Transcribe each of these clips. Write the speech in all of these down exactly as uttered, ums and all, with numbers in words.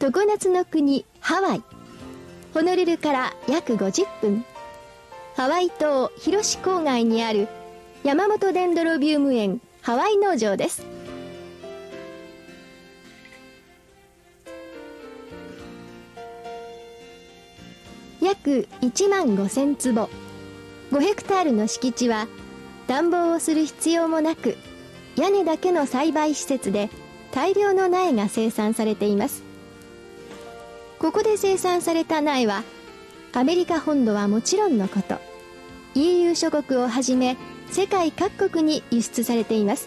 常夏の国ハワイ。ホノルルから約ごじゅっぷん。ハワイ島広志郊外にある山本デンドロビウム園ハワイ農場です。約いちまんごせんつぼ、ごヘクタールの敷地は暖房をする必要もなく、屋根だけの栽培施設で大量の苗が生産されています。ここで生産された苗はアメリカ本土はもちろんのこと、 イーユー 諸国をはじめ世界各国に輸出されています。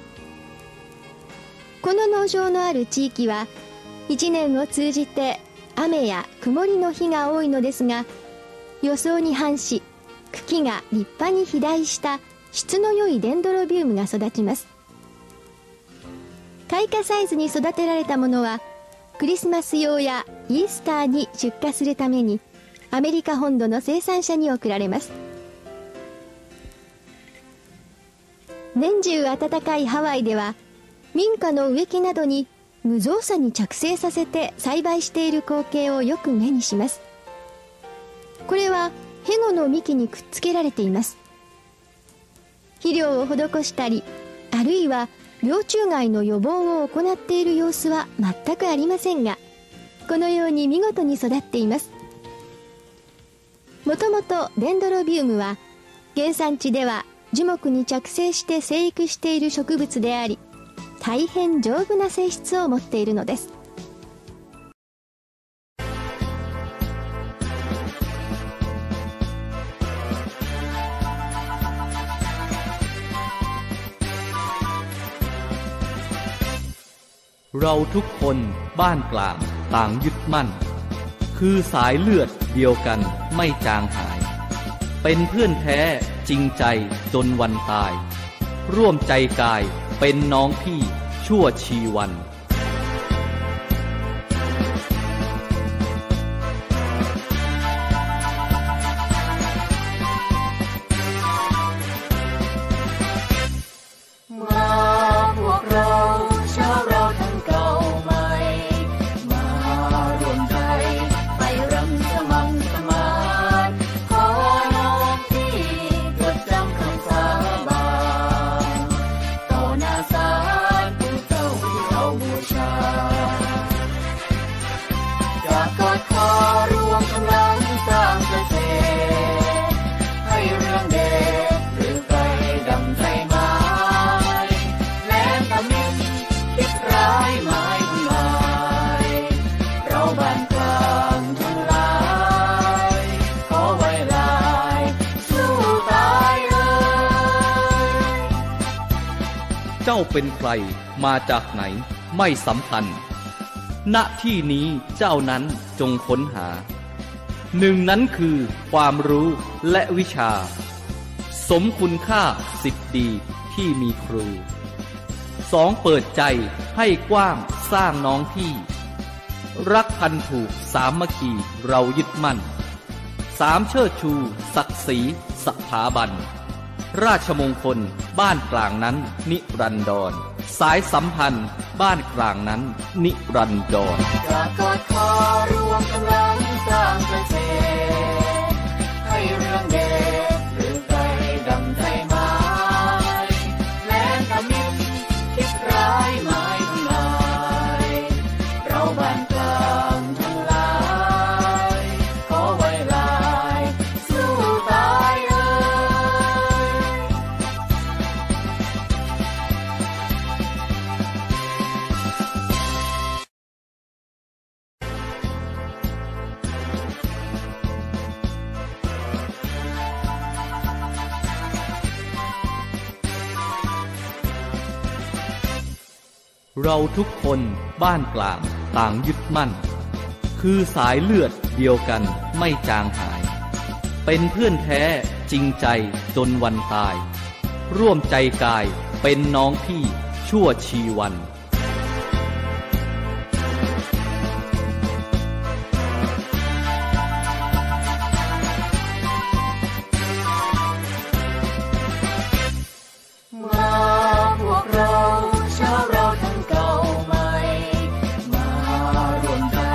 この農場のある地域はいちねんを通じて雨や曇りの日が多いのですが、予想に反し茎が立派に肥大した質の良いデンドロビウムが育ちます。開花サイズに育てられたものはクリスマス用やイースターに出荷するためにアメリカ本土の生産者に送られます。年中暖かいハワイでは民家の植木などに無造作に着生させて栽培している光景をよく目にします。これはヘゴの幹にくっつけられています。肥料を施したり、あるいは病虫害の予防を行っている様子は全くありませんが、このように見事に育っています。もともとデンドロビウムは原産地では樹木に着生して生育している植物であり、大変丈夫な性質を持っているのです。 เราทุกคนบ้านกลางต่างยึดมั่นคือสายเลือดเดียวกันไม่จางหายเป็นเพื่อนแท้จริงใจจนวันตายร่วมใจกายเป็นน้องพี่ชั่วชีวันเจ้าเป็นใครมาจากไหนไม่สำคัญณที่นี้เจ้านั้นจงค้นหาหนึ่งนั้นคือความรู้และวิชาสมคุณค่าสิทธิ์ดีที่มีครูสองเปิดใจให้กว้างสร้างน้องพี่รักพันผูกสามัคคีเรายึดมั่นสามเชิดชูศักดิ์ศรีสถาบันราชมงคลบ้านกลางนั้นนิรันดรสายสัมพันธ์บ้านกลางนั้นนิรันดรจะกอดคอรวมกำลังสร้างประเทศให้เรื่องเด็ดหรือไกลดังใจไม้แม้ตะมิตรคิดร้ายหมายทำลายเราบ้านกลางทั้งหลายขอไว้ลายสู้ตายเราทุกคนบ้านกลางต่างยึดมั่นคือสายเลือดเดียวกันไม่จางหายเป็นเพื่อนแท้จริงใจจนวันตายร่วมใจกายเป็นน้องพี่ชั่วชีวันมาพวกเราชาวเราทั้งเก่าใหม่มารวมใจ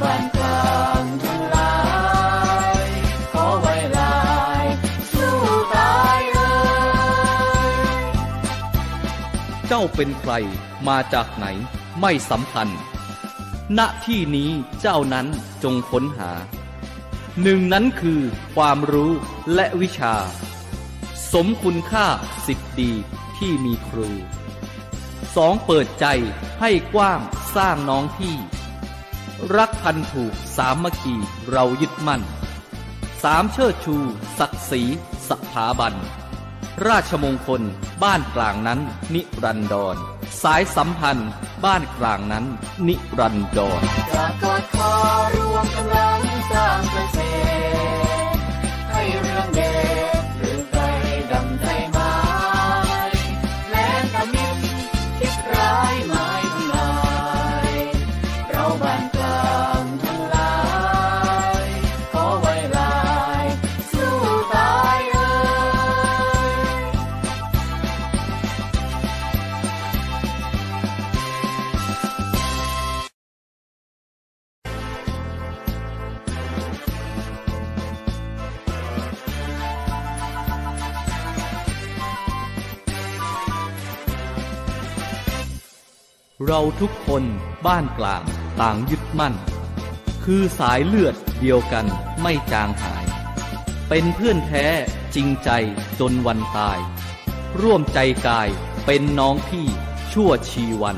บ้านกลางทั้งหลายขอไว้ลายสู้ตายเอ่ยเจ้าเป็นใครมาจากไหนไม่สำคัญณที่นี้เจ้านั้นจงค้นหาหนึ่งนั้นคือความรู้และวิชาสมคุณค่าสิทธิดีที่มีครูสองเปิดใจให้กว้างสร้างน้องพี่รักพันผูกสามัคคีเรายึดมั่นสามเชิดชูศักดิ์ศรีสถาบันราชมงคลบ้านกลางนั้นนิรันดรสายสัมพันธ์บ้านกลางนั้นนิรันดรจะกอดคอรวมกำลังสร้างประเทศให้เรื่องเด็ดหรือไกลดำใจไม้แม้ตะมินคิดร้ายหมายทำลายเราบ้านกลางทั้งหลายขอไว้ลายสู้ตายเอ่ยเราทุกคนบ้านกลางต่างยึดมั่นคือสายเลือดเดียวกันไม่จางหายเป็นเพื่อนแท้จริงใจจนวันตายร่วมใจกายเป็นน้องพี่ชั่วชีวัน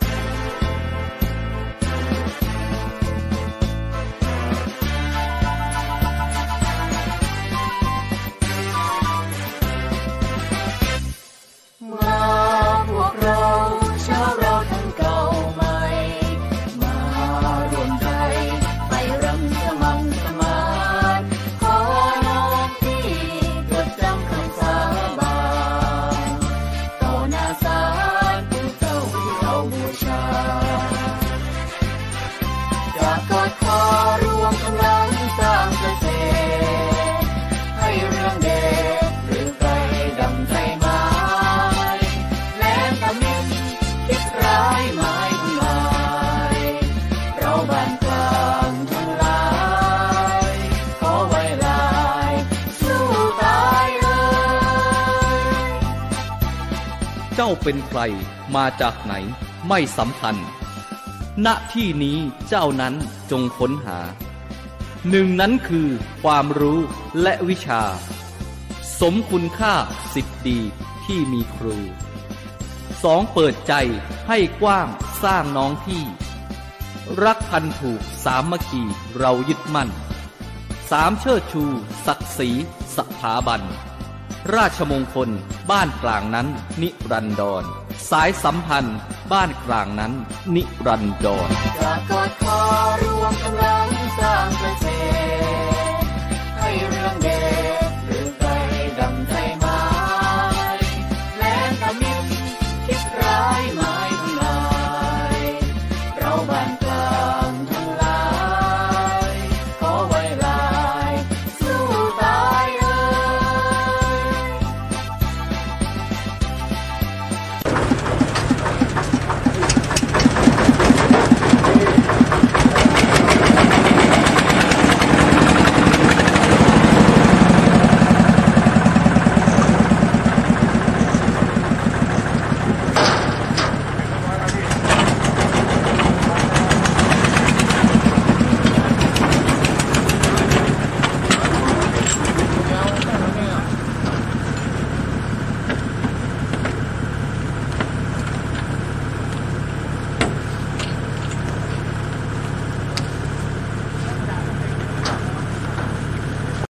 เจ้าเป็นใครมาจากไหนไม่สำคัญณที่นี้เจ้านั้นจงค้นหาหนึ่งนั้นคือความรู้และวิชาสมคุณค่าสิทธิดีที่มีครูสองเปิดใจให้กว้างสร้างน้องพี่รักพันผูกสามัคคีเรายึดมั่นสามเชิดชูศักดิ์ศรีสถาบันราชมงคลบ้านกลางนั้นนิรันดรสายสัมพันธ์บ้านกลางนั้นนิรันดรจะกอดคอรวม